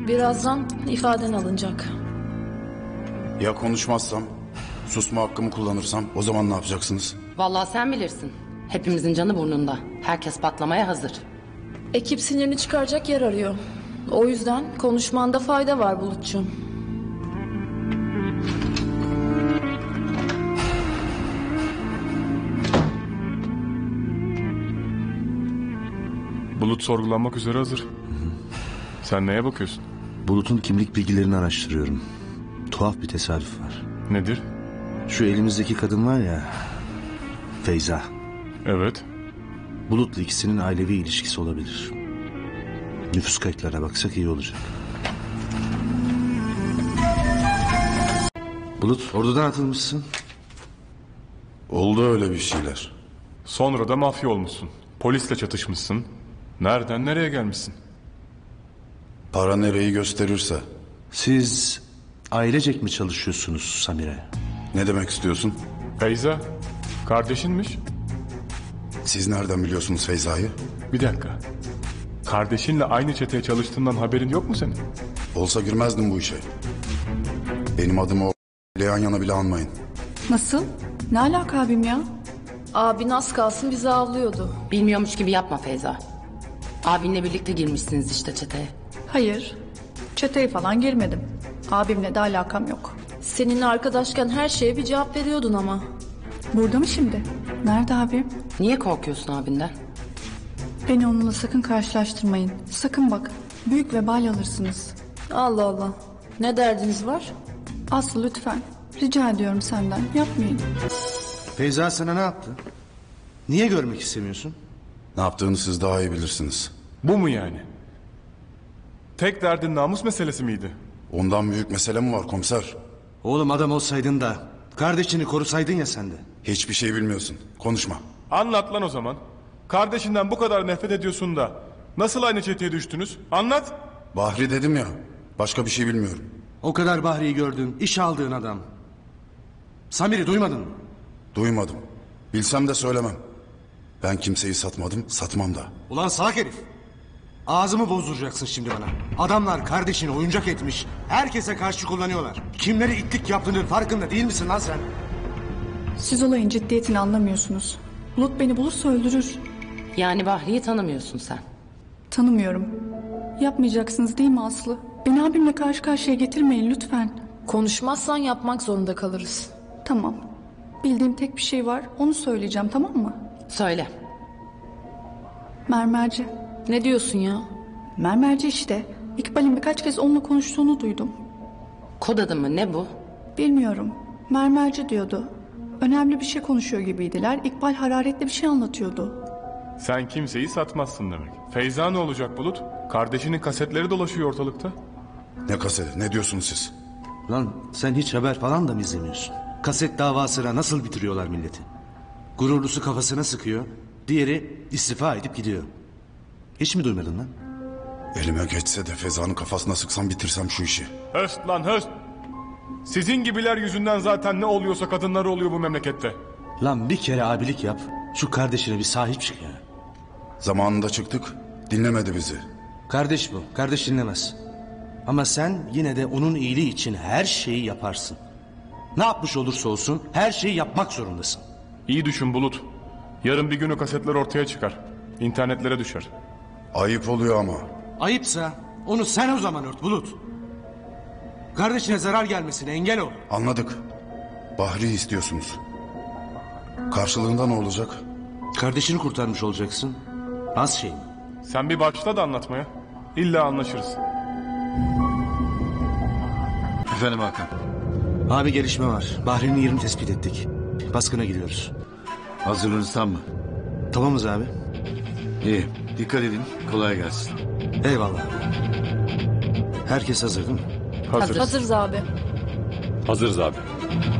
Birazdan ifaden alınacak. Ya konuşmazsam, susma hakkımı kullanırsam o zaman ne yapacaksınız? Vallahi sen bilirsin. Hepimizin canı burnunda. Herkes patlamaya hazır. Ekip sinirini çıkaracak yer arıyor. O yüzden konuşmanda fayda var Bulutçuğum. Bulut sorgulanmak üzere hazır. Sen neye bakıyorsun? Bulut'un kimlik bilgilerini araştırıyorum. Tuhaf bir tesadüf var. Nedir? Şu elimizdeki kadın var ya, Feyza. Evet. Bulut'la ikisinin ailevi ilişkisi olabilir. Nüfus kayıtlarına baksak iyi olacak. Bulut, ordudan atılmışsın. Oldu öyle bir şeyler. Sonra da mafya olmuşsun. Polisle çatışmışsın. Nereden nereye gelmişsin? Para nereyi gösterirse. Siz ailecek mi çalışıyorsunuz Samire? Ne demek istiyorsun? Feyza, kardeşinmiş. Siz nereden biliyorsunuz Feyza'yı? Bir dakika. Kardeşinle aynı çeteye çalıştığından haberin yok mu senin? Olsa girmezdim bu işe. Benim adımı o yan yana bile anmayın. Nasıl? Ne alaka abim ya? Abin az kalsın bizi avlıyordu. Bilmiyormuş gibi yapma Feyza. Abinle birlikte girmişsiniz işte çeteye. Hayır. Çeteye falan girmedim. Abimle de alakam yok. Seninle arkadaşken her şeye bir cevap veriyordun ama. Burada mı şimdi? Nerede abim? Niye korkuyorsun abinden? Beni onunla sakın karşılaştırmayın. Sakın bak. Büyük vebal alırsınız. Allah Allah. Ne derdiniz var? Aslı lütfen. Rica ediyorum senden. Yapmayın. Feyza sana ne yaptı? Niye görmek istemiyorsun? Ne yaptığını siz daha iyi bilirsiniz. Bu mu yani? Tek derdin namus meselesi miydi? Ondan büyük mesele mi var komiser? Oğlum adam olsaydın da kardeşini korusaydın ya sen de. Hiçbir şey bilmiyorsun. Konuşma. Anlat lan o zaman. Kardeşinden bu kadar nefret ediyorsun da nasıl aynı çeteye düştünüz? Anlat. Bahri dedim ya. Başka bir şey bilmiyorum. O kadar Bahri'yi gördün, iş aldığın adam. Samir'i duymadın mı? Duymadım. Bilsem de söylemem. Ben kimseyi satmadım, satmam da. Ulan salak herif. Ağzımı bozduracaksın şimdi bana. Adamlar kardeşini oyuncak etmiş. Herkese karşı kullanıyorlar. Kimleri itlik yaptığının farkında değil misin lan sen? Siz olayın ciddiyetini anlamıyorsunuz. Bulut beni bulursa öldürür. Yani Bahri'yi tanımıyorsun sen. Tanımıyorum. Yapmayacaksınız değil mi Aslı? Beni abimle karşı karşıya getirmeyin lütfen. Konuşmazsan yapmak zorunda kalırız. Tamam. Bildiğim tek bir şey var. Onu söyleyeceğim, tamam mı? Söyle. Mermerci. Ne diyorsun ya? Mermerci işte. İkbal'in birkaç kez onunla konuştuğunu duydum. Kod adı mı ne bu? Bilmiyorum. Mermerci diyordu. Önemli bir şey konuşuyor gibiydiler. İkbal hararetli bir şey anlatıyordu. Sen kimseyi satmazsın demek. Feyza ne olacak Bulut? Kardeşinin kasetleri dolaşıyor ortalıkta. Ne kaseti, ne diyorsunuz siz? Lan sen hiç haber falan da mı izlemiyorsun? Kaset davasına nasıl bitiriyorlar milleti? Gururlusu kafasına sıkıyor. Diğeri istifa edip gidiyor. Hiç mi duymadın lan? Elime geçse de Feza'nın kafasına sıksam bitirsem şu işi. Höst lan höst. Sizin gibiler yüzünden zaten ne oluyorsa kadınları oluyor bu memlekette. Lan bir kere abilik yap. Şu kardeşine bir sahip çık ya. Zamanında çıktık, dinlemedi bizi. Kardeş bu. Kardeş dinlemez. Ama sen yine de onun iyiliği için her şeyi yaparsın. Ne yapmış olursa olsun her şeyi yapmak zorundasın. İyi düşün Bulut. Yarın bir gün o kasetler ortaya çıkar. İnternetlere düşer. Ayıp oluyor ama. Ayıpsa onu sen o zaman ört Bulut. Kardeşine zarar gelmesine engel ol. Anladık. Bahri istiyorsunuz. Karşılığında ne olacak? Kardeşini kurtarmış olacaksın. Az şey mi? Sen bir başla da anlatmaya. İlla anlaşırız. Efendim Hakan. Abi gelişme var. Bahri'nin yerini tespit ettik. Baskına gidiyoruz. Hazırlığınız tam mı? Tamamız abi. İyi. Dikkat edin. Kolay gelsin. Eyvallah. Herkes hazır değil mi? Hazırız. Hazırız abi. Hazırız abi.